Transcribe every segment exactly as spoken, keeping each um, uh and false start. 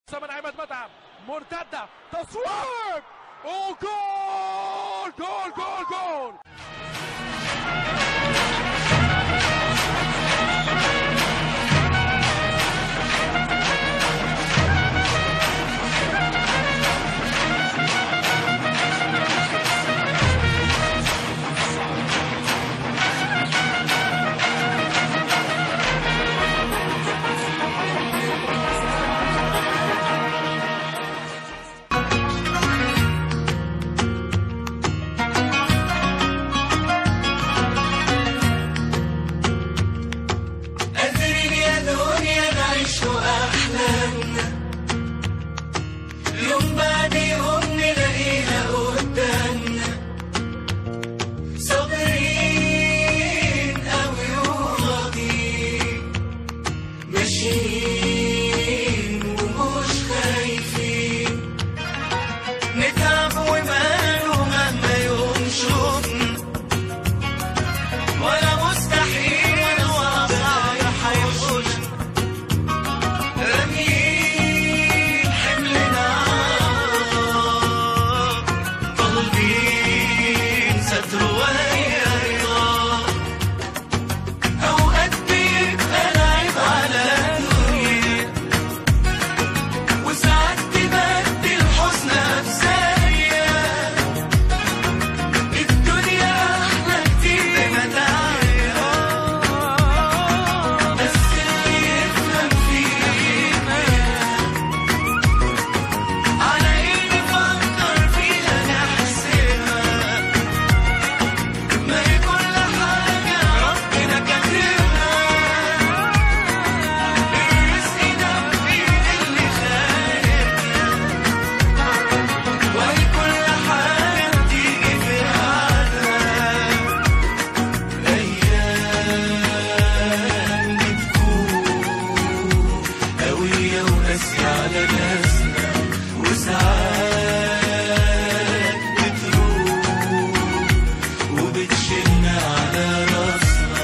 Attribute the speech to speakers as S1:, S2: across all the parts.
S1: من عماد متعب، مرتدة، تصويب، وجول جول جول جول.
S2: يوم بعد يوم نلاقيها قدامنا، صابرين أوي وراضيين، ماشيين ومش خايفين، نتعب وماله مهما يوم شوفنا، ولا مستحيل ولا صعب هيحوشنا، راميين حملنا ستر وهي رضا. أوقات بيبقى العيب على الدنيا، وساعات تبدل حزنها بثانية، الدنيا أحلى كتير بمتاعها، بس اللي يفهم فيها على إيه نفكر فيها نحسبها، ما هي كل حاجة ربنا كاتبها، الرزق ده بإيد اللي خالقنا، وهي كل حاجة بتيجي في ميعادها، أيام بتكون قوية وقاسية على ناسنا، وساعات بتروح وبتشيلنا على راسنا،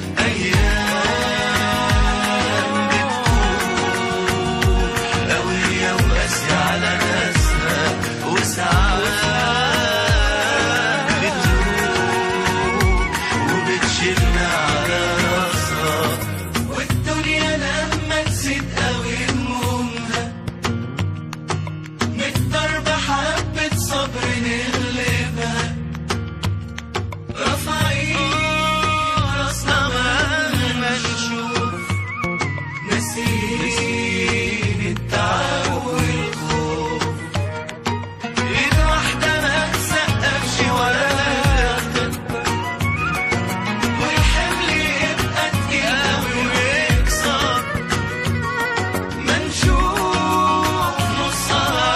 S2: أيام بتكون قوية وقاسية على ناسنا، وساعات بتروح وبتشيلنا على راسنا، والدنيا لما تزيد قوي همومها، من الضرب حبة صبر نغلبها، رافعين راسنا مهما نشوف، ناسيين التعب والخوف، ايد واحدة ما تسقفش ولا تكتر، والحمل يبقى تقيل أوي ويكسر، ما نشوف نصها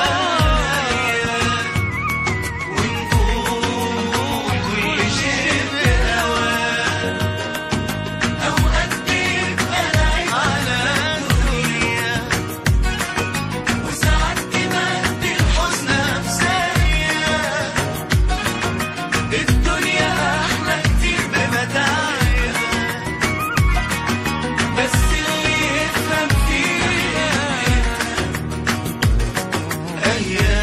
S2: ونقول كل شيء بأوان. أوقات بيبقى العيب على الدنيا، وساعات تبدل حزنها بثانية، الدنيا أحلى كتير بمتاعها، بس اللي يفهم فيها أيام